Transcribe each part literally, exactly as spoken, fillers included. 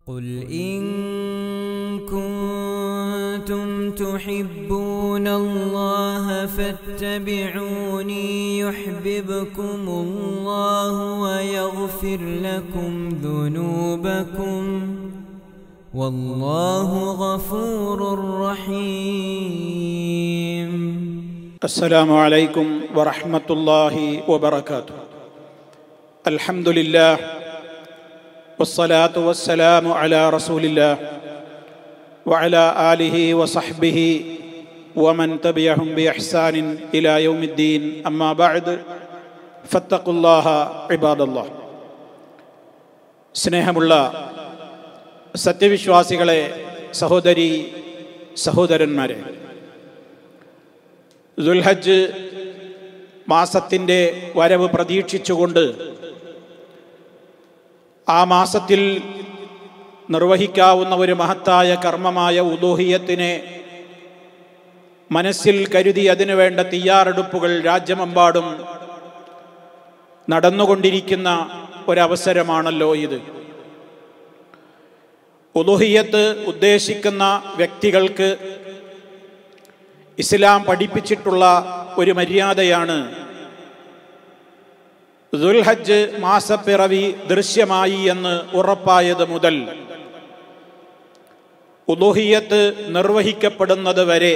قل إن كنتم تحبون الله فاتبعوني يحببكم الله ويغفر لكم ذنوبكم والله غفور رحيم. السلام عليكم ورحمة الله وبركاته. الحمد لله والصلاة والسلام على رسول الله وعلى آله وصحبه ومن تبعهم بإحسان إلى يوم الدين. أما بعد فاتقوا الله عباد الله. സ്നേഹമുള്ള സത്യവിശ്വാസികളെ, സഹോദരി സഹോദരന്മാരെ, ദുൽഹജ്ജ് മാസത്തിൻ്റെ വരവ് പ്രതീക്ഷിച്ചുകൊണ്ട് ആ മാസത്തിൽ നിർവഹിക്കാവുന്ന ഒരു മഹത്തായ കർമ്മമായ ഉലൂഹിയത്തിനെ മനസ്സിൽ കരുതി അതിനു വേണ്ട തയ്യാറെടുപ്പുകൾ രാജ്യമെമ്പാടും നടന്നുകൊണ്ടിരിക്കുന്ന ഒരവസരമാണല്ലോ ഇത്. ഉലൂഹിയത്ത് ഉദ്ദേശിക്കുന്ന വ്യക്തികൾക്ക് ഇസ്ലാം പഠിപ്പിച്ചിട്ടുള്ള ഒരു മര്യാദയാണ് ദുൽഹജ്ജ് മാസപ്പിറവി ദൃശ്യമായി എന്ന് ഉറപ്പായത് മുതൽ ഉലൂഹിയത്ത് നിർവഹിക്കപ്പെടുന്നത് വരെ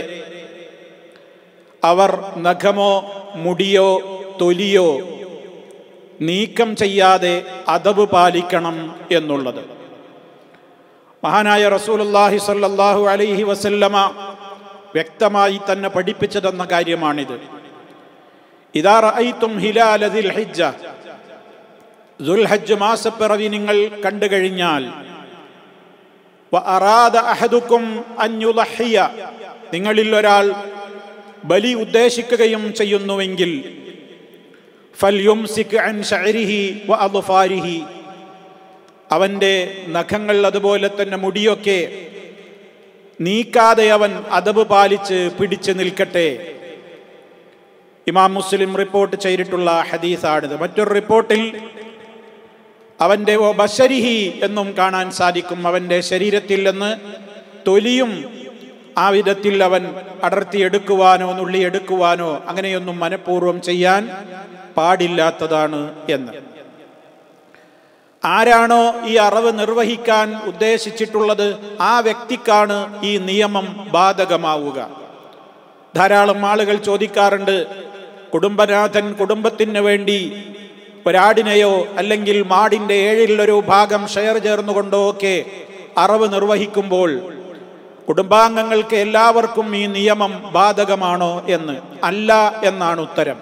അവർ നഖമോ മുടിയോ തൊലിയോ നീക്കം ചെയ്യാതെ അദബ് പാലിക്കണം എന്നുള്ളത് മഹാനായ റസൂലുള്ളാഹി സ്വല്ലല്ലാഹു അലൈഹി വസല്ലമ വ്യക്തമായി തന്നെ പഠിപ്പിച്ചു തന്ന കാര്യമാണിത്. ഇദാ റഅയ്തും ഹിലാല ദിൽ ഹിജ്ജ, ദുൽഹജ്ജ് മാസപ്പിറവി നിങ്ങൾ കണ്ടു കഴിഞ്ഞാൽ, വ അറാദ അഹദുക്കും അൻ യുളഹിയ, നിങ്ങളിൽ ഒരാൾ ബലി ഉദ്ദേശിക്കുകയും ചെയ്യുന്നുവെങ്കിൽ, ഫൽയുംസിക് അൻ ശഅരിഹി വ അദ്ഫാരിഹി, അവൻ്റെ നഖങ്ങൾ അതുപോലെ തന്നെ മുടിയൊക്കെ നീക്കാതെ അവൻ അദബ് പാലിച്ച് പിടിച്ചു നിൽക്കട്ടെ. ഇമാം മുസ്ലിം റിപ്പോർട്ട് ചെയ്തിട്ടുള്ള ഹദീസാണിത്. മറ്റൊരു റിപ്പോർട്ടിൽ അവൻ്റെ ഓ ബശരിഹി എന്നും കാണാൻ സാധിക്കും. അവൻ്റെ ശരീരത്തിൽ നിന്ന് തൊലിയും ആ വിധത്തിൽ അവൻ അടർത്തിയെടുക്കുവാനോ നുള്ളിയെടുക്കുവാനോ അങ്ങനെയൊന്നും മനഃപൂർവ്വം ചെയ്യാൻ പാടില്ലാത്തതാണ് എന്ന്. ആരാണോ ഈ അറവ് നിർവഹിക്കാൻ ഉദ്ദേശിച്ചിട്ടുള്ളത് ആ വ്യക്തിക്കാണ് ഈ നിയമം ബാധകമാവുക. ധാരാളം ആളുകൾ ചോദിക്കാറുണ്ട്, കുടുംബനാഥൻ കുടുംബത്തിന് വേണ്ടി ഒരാടിനെയോ അല്ലെങ്കിൽ മാടിൻ്റെ ഏഴിലൊരു ഭാഗം ഷെയർ ചേർന്നുകൊണ്ടോ ഒക്കെ അറവ് നിർവഹിക്കുമ്പോൾ കുടുംബാംഗങ്ങൾക്ക് എല്ലാവർക്കും ഈ നിയമം ബാധകമാണോ എന്ന്. അല്ല എന്നാണ് ഉത്തരം.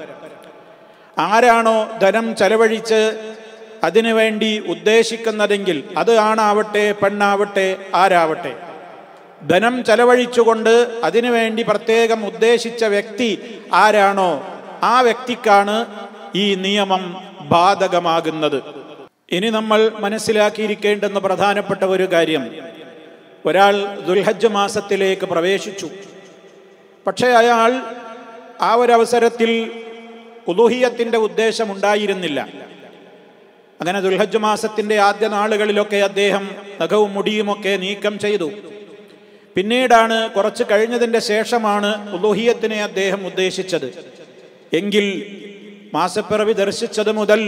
ആരാണോ ധനം ചെലവഴിച്ച് അതിനുവേണ്ടി ഉദ്ദേശിക്കുന്നതെങ്കിൽ, അത് ആണാവട്ടെ പെണ്ണാവട്ടെ ആരാവട്ടെ, ധനം ചെലവഴിച്ചുകൊണ്ട് അതിനുവേണ്ടി പ്രത്യേകം ഉദ്ദേശിച്ച വ്യക്തി ആരാണോ ആ വ്യക്തിക്കാണ് ഈ നിയമം ബാധകമാകുന്നത്. ഇനി നമ്മൾ മനസ്സിലാക്കിയിരിക്കേണ്ടുന്ന പ്രധാനപ്പെട്ട ഒരു കാര്യം, ഒരാൾ ദുൽഹജ്ജ് മാസത്തിലേക്ക് പ്രവേശിച്ചു, പക്ഷേ അയാൾ ആ ഒരവസരത്തിൽ ഉലൂഹിയത്തിൻ്റെ ഉദ്ദേശമുണ്ടായിരുന്നില്ല. അങ്ങനെ ദുൽഹജ്ജ് മാസത്തിൻ്റെ ആദ്യ നാളുകളിലൊക്കെ അദ്ദേഹം നഖവും മുടിയുമൊക്കെ നീക്കം ചെയ്തു. പിന്നീടാണ്, കുറച്ച് കഴിഞ്ഞതിൻ്റെ ശേഷമാണ് ഉലൂഹിയത്തിനെ അദ്ദേഹം ഉദ്ദേശിച്ചത് എങ്കിൽ മാസപ്പിറവി ദർശിച്ചത് മുതൽ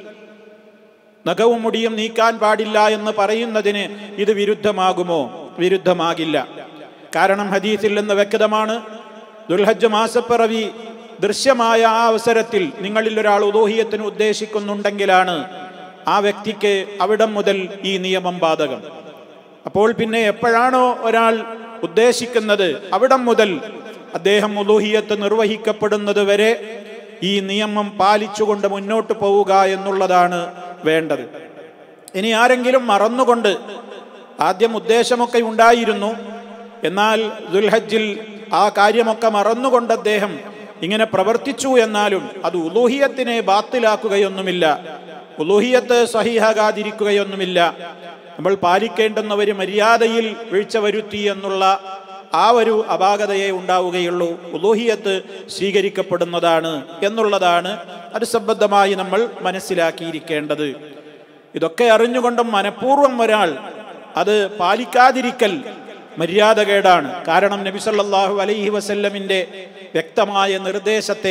നഖവും മുടിയും നീക്കാൻ പാടില്ല എന്ന് പറയുന്നതിന് ഇത് വിരുദ്ധമാകുമോ? വിരുദ്ധമാകില്ല. കാരണം ഹദീസിൽ നിന്ന് വ്യക്തമാണ്, ദുൽഹജ്ജ് മാസപ്പിറവി ദൃശ്യമായ ആ അവസരത്തിൽ നിങ്ങളിൽ ഒരാൾ ഉലൂഹിയത്തിന് ഉദ്ദേശിക്കുന്നുണ്ടെങ്കിലാണ് ആ വ്യക്തിക്ക് അവിടം മുതൽ ഈ നിയമം ബാധകം. അപ്പോൾ പിന്നെ എപ്പോഴാണോ ഒരാൾ ഉദ്ദേശിക്കുന്നത് അവിടം മുതൽ അദ്ദേഹം ഉലൂഹിയത്ത് നിർവഹിക്കപ്പെടുന്നത് വരെ ഈ നിയമം പാലിച്ചുകൊണ്ട് മുന്നോട്ട് പോവുക എന്നുള്ളതാണ് വേണ്ടത്. ഇനി ആരെങ്കിലും മറന്നുകൊണ്ട്, ആദ്യം ഉദ്ദേശമൊക്കെ ഉണ്ടായിരുന്നു, എന്നാൽ ദുൽഹജ്ജിൽ ആ കാര്യമൊക്കെ മറന്നുകൊണ്ട് അദ്ദേഹം ഇങ്ങനെ പ്രവർത്തിച്ചു എന്നാലും അത് ഉലൂഹിയത്തിനെ ബാത്തിലാക്കുകയൊന്നുമില്ല, ഉലൂഹിയത്ത് സഹീഹാകാതിരിക്കുകയൊന്നുമില്ല. നമ്മൾ പാലിക്കേണ്ടുന്ന ഒരു മര്യാദയിൽ വീഴ്ച വരുത്തി എന്നുള്ള ആ ഒരു അപാകതയെ ഉണ്ടാവുകയുള്ളൂ. ഉലൂഹിയത്ത് സ്വീകരിക്കപ്പെടുന്നതാണ് എന്നുള്ളതാണ് അത് സംബന്ധമായി നമ്മൾ മനസ്സിലാക്കിയിരിക്കേണ്ടത്. ഇതൊക്കെ അറിഞ്ഞുകൊണ്ടും മനഃപൂർവ്വം ഒരാൾ അത് പാലിക്കാതിരിക്കൽ മര്യാദകേടാണ്. കാരണം നബി സല്ലല്ലാഹു അലൈഹി വസല്ലമിന്റെ വ്യക്തമായ നിർദ്ദേശത്തെ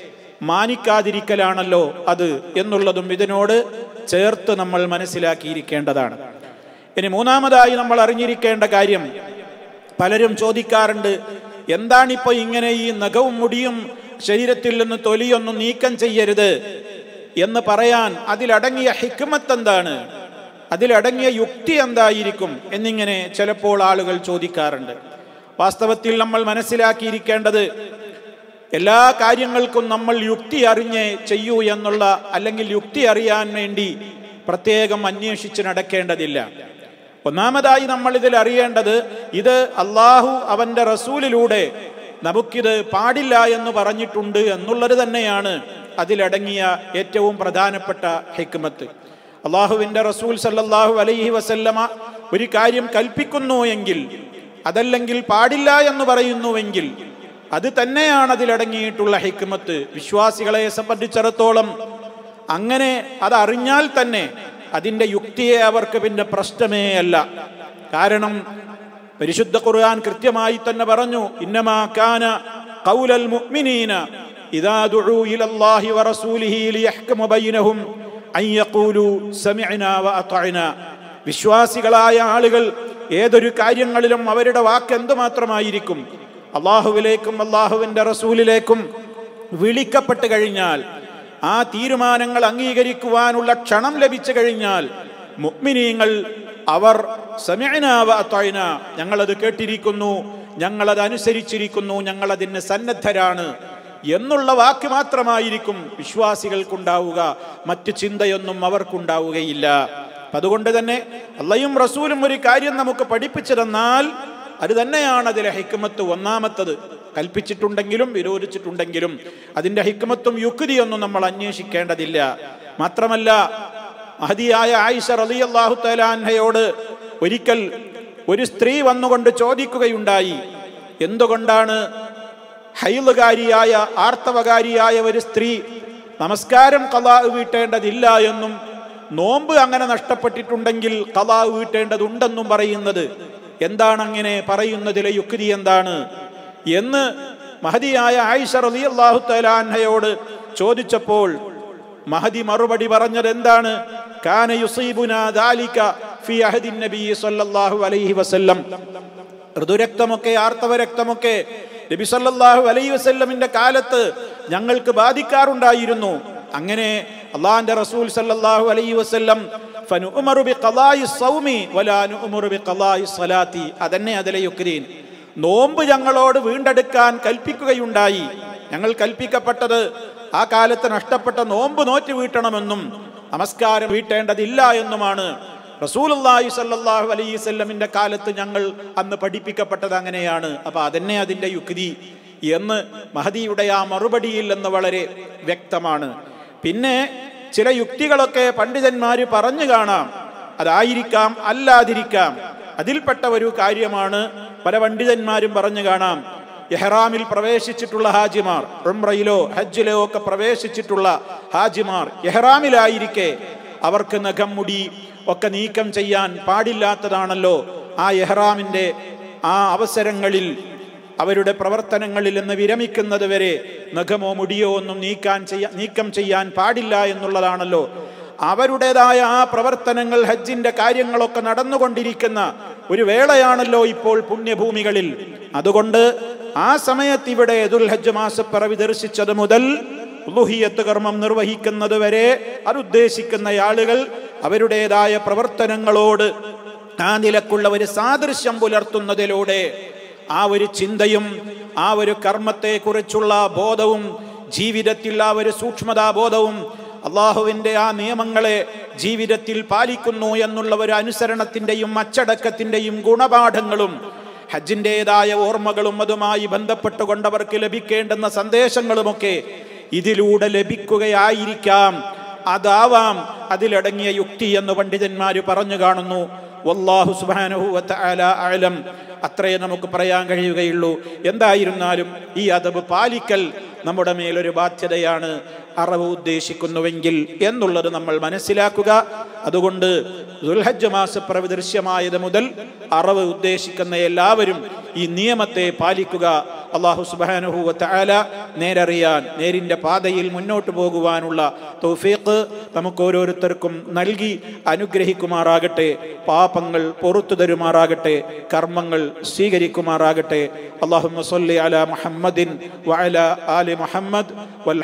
മാനിക്കാതിരിക്കലാണല്ലോ അത് എന്നുള്ളതും ഇതിനോട് ചേർത്ത് നമ്മൾ മനസ്സിലാക്കിയിരിക്കേണ്ടതാണ്. ഇനി മൂന്നാമതായി നമ്മൾ അറിഞ്ഞിരിക്കേണ്ട കാര്യം, പലരും ചോദിക്കാറുണ്ട്, എന്താണിപ്പോൾ ഇങ്ങനെ ഈ നഖവും മുടിയും ശരീരത്തിൽ നിന്ന് തൊലിയൊന്നും നീക്കം ചെയ്യരുത് എന്ന് പറയാൻ അതിലടങ്ങിയ ഹിക്മത്ത് എന്താണ്, അതിലടങ്ങിയ യുക്തി എന്തായിരിക്കും എന്നിങ്ങനെ ചിലപ്പോൾ ആളുകൾ ചോദിക്കാറുണ്ട്. വാസ്തവത്തിൽ നമ്മൾ മനസ്സിലാക്കിയിരിക്കേണ്ടത്, എല്ലാ കാര്യങ്ങൾക്കും നമ്മൾ യുക്തി അറിഞ്ഞ് ചെയ്യൂ എന്നുള്ള, അല്ലെങ്കിൽ യുക്തി അറിയാൻ വേണ്ടി പ്രത്യേകം അന്വേഷിച്ച് നടക്കേണ്ടതില്ല. ഒന്നാമതായി നമ്മൾ ഇതിൽ അറിയേണ്ടത്, ഇത് അള്ളാഹു അവന്റെ റസൂലിലൂടെ നമുക്കിത് പാടില്ല എന്ന് പറഞ്ഞിട്ടുണ്ട് എന്നുള്ളത് തന്നെയാണ് അതിലടങ്ങിയ ഏറ്റവും പ്രധാനപ്പെട്ട ഹിക്മത്ത്. അള്ളാഹുവിന്റെ റസൂൽ സല്ലല്ലാഹു അലൈഹി വസല്ലമ ഒരു കാര്യം കൽപ്പിക്കുന്നു എങ്കിൽ, അതല്ലെങ്കിൽ പാടില്ല എന്ന് പറയുന്നുവെങ്കിൽ, അത് തന്നെയാണ് അതിലടങ്ങിയിട്ടുള്ള ഹിക്മത്ത്. വിശ്വാസികളെ സംബന്ധിച്ചിടത്തോളം അങ്ങനെ അതറിഞ്ഞാൽ തന്നെ അതിൻ്റെ യുക്തിയെ അവർക്ക് പിന്നെ പ്രശ്നമേ അല്ല. കാരണം പരിശുദ്ധ ഖുർആൻ കൃത്യമായി തന്നെ പറഞ്ഞു, ഇന്നമാ കാന ഖൗലൽ മുഅ്മിനീന ഇദാ ദുഉ ഇലല്ലാഹി വറസൂലിഹി ലിയഹ്കുമ ബൈനഹും അൻ യഖൂലു സമിഅനാ വഅതഅനാ. വിശ്വാസികളായ ആളുകൾ ഏതൊരു കാര്യങ്ങളിലും അവരുടെ വാക്ക് എന്തുമാത്രമായിരിക്കും, അള്ളാഹുവിലേക്കും അള്ളാഹുവിന്റെ റസൂലിലേക്കും വിളിക്കപ്പെട്ട് കഴിഞ്ഞാൽ, ആ തീരുമാനങ്ങൾ അംഗീകരിക്കുവാനുള്ള ക്ഷണം ലഭിച്ചു കഴിഞ്ഞാൽ, മുഅ്മിനീങ്ങൾ അവർ സമിഅനാ വഅതഅനാ, ഞങ്ങളത് കേട്ടിരിക്കുന്നു, ഞങ്ങളത് അനുസരിച്ചിരിക്കുന്നു, ഞങ്ങളതിന് സന്നദ്ധരാണ് എന്നുള്ള വാക്ക് മാത്രമായിരിക്കും വിശ്വാസികൾക്കുണ്ടാവുക. മറ്റ് ചിന്തയൊന്നും അവർക്കുണ്ടാവുകയില്ല. അതുകൊണ്ട് തന്നെ അള്ളയും റസൂലും ഒരു കാര്യം നമുക്ക് പഠിപ്പിച്ചു തന്നാൽ അത് തന്നെയാണ് അതിലെ ഹിക്മത്ത്. ഒന്നാമത്തത്, കൽപ്പിച്ചിട്ടുണ്ടെങ്കിലും വിരോധിച്ചിട്ടുണ്ടെങ്കിലും അതിൻ്റെ ഹിക്മത്തും യുക്തിയൊന്നും നമ്മൾ അന്വേഷിക്കേണ്ടതില്ല. മാത്രമല്ല, മഹദിയായ ആയിഷ റളിയല്ലാഹു തആല അൻഹയോട് ഒരിക്കൽ ഒരു സ്ത്രീ വന്നുകൊണ്ട് ചോദിക്കുകയുണ്ടായി, എന്തുകൊണ്ടാണ് ഹൈലുകാരിയായ ആർത്തവകാരിയായ ഒരു സ്ത്രീ നമസ്കാരം ഖളാ വീട്ടേണ്ടതില്ല എന്നും നോമ്പ് അങ്ങനെ നഷ്ടപ്പെട്ടിട്ടുണ്ടെങ്കിൽ ഖളാ വീട്ടേണ്ടതുണ്ടെന്നും പറയുന്നത്? എന്താണ് അങ്ങനെ പറയുന്നതിലെ യുക്തി എന്താണ് എന്ന് മഹദിയായ ആയിഷ റളിയല്ലാഹു തആല അൻഹയോട് ചോദിച്ചപ്പോൾ മഹദി മറുപടി പറഞ്ഞത് എന്താണ്? കാന യുസീബുനാ ദാലിക ഫി അഹദിൻ നബി സല്ലല്ലാഹു അലൈഹി വസല്ലം. ഋതുരക്തമൊക്കെ ആർത്തവരക്തമൊക്കെ നബി സല്ലല്ലാഹു അലൈഹി വസല്ലമിന്റെ കാലത്ത് ഞങ്ങൾക്ക് ബാധിക്കാറുണ്ടായിരുന്നു. അങ്ങനെ അള്ളാഹുവിന്റെ റസൂൽ സല്ലല്ലാഹു അലൈഹി വസല്ലം ഫനുഉമറു ബിഖളാഇ സ്വൗമി വലാ നുഉമറു ബിഖളാഇ സ്വലാത്തി, അതന്നെ അതിലെ യുക്തി. നോമ്പ് ഞങ്ങളോട് വീണ്ടെടുക്കാൻ കൽപ്പിക്കുകയുണ്ടായി. ഞങ്ങൾ കൽപ്പിക്കപ്പെട്ടത് ആ കാലത്ത് നഷ്ടപ്പെട്ട നോമ്പ് നോറ്റ് വീട്ടണമെന്നും നമസ്കാരം വീട്ടേണ്ടതില്ല എന്നുമാണ്. റസൂലുള്ളാഹി സ്വല്ലല്ലാഹു അലൈഹി വസല്ലമിന്റെ കാലത്ത് ഞങ്ങൾ അന്ന് പഠിപ്പിക്കപ്പെട്ടത് അങ്ങനെയാണ്. അപ്പൊ അതന്നെ അതിൻ്റെ യുക്തി എന്ന് മഹദിയുടെ ആ മറുപടിയിൽ നിന്ന് വളരെ വ്യക്തമാണ്. പിന്നെ ചില യുക്തികളൊക്കെ പണ്ഡിതന്മാര് പറഞ്ഞു കാണാം, അതായിരിക്കാം അല്ലാതിരിക്കാം. അതിൽപ്പെട്ട ഒരു കാര്യമാണ് പല പണ്ഡിതന്മാരും പറഞ്ഞു കാണാം, ഇഹ്റാമിൽ പ്രവേശിച്ചിട്ടുള്ള ഹാജിമാർ, ഉംറയിലോ ഹജ്ജിലോ ഒക്കെ പ്രവേശിച്ചിട്ടുള്ള ഹാജിമാർ ഇഹ്റാമിലായിരിക്കെ അവർക്ക് നഖം മുടി ഒക്കെ നീക്കം ചെയ്യാൻ പാടില്ലാത്തതാണല്ലോ. ആ ഇഹ്റാമിന്റെ ആ അവസരങ്ങളിൽ അവരുടെ പ്രവർത്തനങ്ങളിൽ നിന്ന് വിരമിക്കുന്നത് വരെ നഖമോ മുടിയോ ഒന്നും നീക്കാൻ ചെയ്യാ നീക്കം ചെയ്യാൻ പാടില്ല എന്നുള്ളതാണല്ലോ. അവരുടേതായ ആ പ്രവർത്തനങ്ങൾ, ഹജ്ജിന്റെ കാര്യങ്ങളൊക്കെ നടന്നുകൊണ്ടിരിക്കുന്ന ഒരു വേളയാണല്ലോ ഇപ്പോൾ പുണ്യഭൂമികളിൽ. അതുകൊണ്ട് ആ സമയത്ത് ഇവിടെ ദുൽഹജ്ജ് മാസപ്പിറവി ദർശിച്ചത് മുതൽ ഉളുഹിയ്യത്ത് കർമ്മം നിർവഹിക്കുന്നത് വരെ അതുദ്ദേശിക്കുന്ന ആളുകൾ അവരുടേതായ പ്രവർത്തനങ്ങളോട് ആ നിലക്കുള്ള ഒരു സാദൃശ്യം പുലർത്തുന്നതിലൂടെ ആ ഒരു ചിന്തയും ആ ഒരു കർമ്മത്തെ കുറിച്ചുള്ള ബോധവും ജീവിതത്തിൽ ആ ഒരു സൂക്ഷ്മതാബോധവും അള്ളാഹുവിൻ്റെ ആ നിയമങ്ങളെ ജീവിതത്തിൽ പാലിക്കുന്നു എന്നുള്ള ഒരു അനുസരണത്തിൻ്റെയും അച്ചടക്കത്തിൻ്റെയും ഗുണപാഠങ്ങളും ഹജ്ജിൻ്റെതായ ഓർമ്മകളും അതുമായി ബന്ധപ്പെട്ടുകൊണ്ടവർക്ക് ലഭിക്കേണ്ടുന്ന സന്ദേശങ്ങളുമൊക്കെ ഇതിലൂടെ ലഭിക്കുകയായിരിക്കാം. അതാവാം അതിലടങ്ങിയ യുക്തി എന്ന് പണ്ഡിതന്മാര് പറഞ്ഞു കാണുന്നു. വല്ലാഹു സുബ്ഹാനഹു വ തആല അഅലം. അത്രയേ നമുക്ക് പറയാൻ കഴിയുകയുള്ളൂ. എന്തായിരുന്നാലും ഈ അദബ് പാലിക്കൽ നമ്മുടെ മേലൊരു ബാധ്യതയാണ്. അറവ് ഉദ്ദേശിക്കുന്നുവെങ്കിൽ എന്നുള്ളത് നമ്മൾ മനസ്സിലാക്കുക. അതുകൊണ്ട് ദുൽഹജ്ജ് മാസപ്പിറവി ദൃശ്യമായത് മുതൽ അറവ് ഉദ്ദേശിക്കുന്ന എല്ലാവരും ഈ നിയമത്തെ പാലിക്കുക. അല്ലാഹു സുബ്ഹാനഹു വ തആല നേരറിയാൻ, നേരിൻ്റെ പാതയിൽ മുന്നോട്ട് പോകുവാനുള്ള തൗഫീഖ് നമുക്ക് ഓരോരുത്തർക്കും നൽകി അനുഗ്രഹിക്കുമാറാകട്ടെ. പാപങ്ങൾ പുറത്തു തരുമാറാകട്ടെ. കർമ്മങ്ങൾ സ്വീകരിക്കുമാറാകട്ടെ. അല്ലാഹുമ്മ സ്വല്ലി അലാ മുഹമ്മദിൻ വഅലാ ആലി മുഹമ്മദ്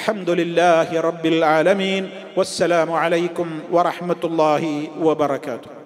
വൽഹംദുലില്ലാഹി റബ്ബിൽ ആലമീൻ. വസ്സലാമു അലൈക്കും വറഹ്മത്തുള്ളാഹി വബറകാതുഹു.